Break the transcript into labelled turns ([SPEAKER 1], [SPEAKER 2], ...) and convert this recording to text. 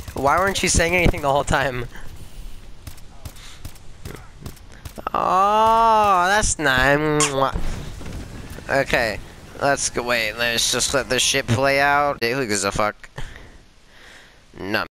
[SPEAKER 1] Why weren't you saying anything the whole time? Oh, that's nice. Okay, let's go. Wait, let's just let this shit play out. Who gives a fuck? No.